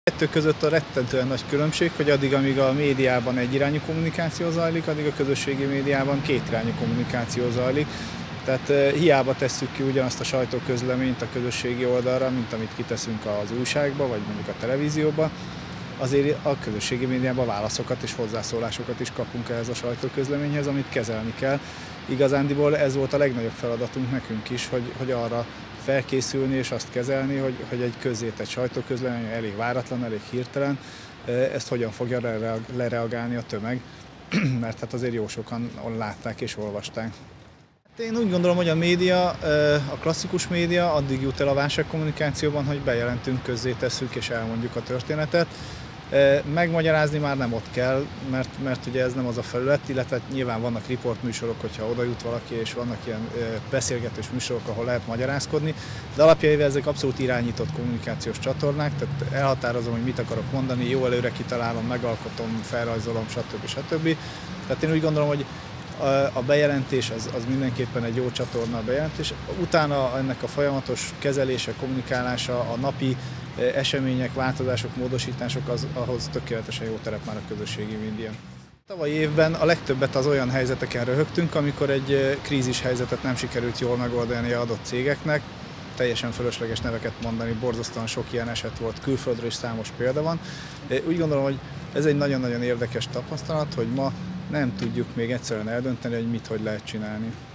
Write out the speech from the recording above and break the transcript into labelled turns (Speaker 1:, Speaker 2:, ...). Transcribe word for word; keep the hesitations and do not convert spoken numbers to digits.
Speaker 1: Kettő között a rettentően nagy különbség, hogy addig, amíg a médiában egyirányú kommunikáció zajlik, addig a közösségi médiában kétirányú kommunikáció zajlik. Tehát hiába tesszük ki ugyanazt a sajtóközleményt a közösségi oldalra, mint amit kiteszünk az újságba, vagy mondjuk a televízióba, azért a közösségi médiában válaszokat és hozzászólásokat is kapunk ehhez a sajtóközleményhez, amit kezelni kell. Igazándiból ez volt a legnagyobb feladatunk nekünk is, hogy, hogy arra felkészülni és azt kezelni, hogy, hogy egy közzétett sajtóközlemény elég váratlan, elég hirtelen, ezt hogyan fogja lereagálni a tömeg, mert hát azért jó sokan látták és olvasták. Én úgy gondolom, hogy a média, a klasszikus média addig jut el a válságkommunikációban, hogy bejelentünk, közzétesszük és elmondjuk a történetet. Megmagyarázni már nem ott kell, mert, mert ugye ez nem az a felület, illetve nyilván vannak riportműsorok, hogyha oda jut valaki, és vannak ilyen beszélgetős műsorok, ahol lehet magyarázkodni, de alapjaival ezek abszolút irányított kommunikációs csatornák, tehát elhatározom, hogy mit akarok mondani, jó előre kitalálom, megalkotom, felrajzolom, stb. stb. Tehát én úgy gondolom, hogy a bejelentés az, az mindenképpen egy jó csatorna a bejelentés. Utána ennek a folyamatos kezelése, kommunikálása, a napi események, változások, módosítások, az, ahhoz tökéletesen jó terep már a közösségi média. Tavalyi évben a legtöbbet az olyan helyzeteken röhögtünk, amikor egy krízis helyzetet nem sikerült jól megoldani adott cégeknek. Teljesen fölösleges neveket mondani, borzasztóan sok ilyen eset volt, külföldről is számos példa van. Úgy gondolom, hogy ez egy nagyon-nagyon érdekes tapasztalat, hogy ma nem tudjuk még egyszerűen eldönteni, hogy mit, hogy lehet csinálni.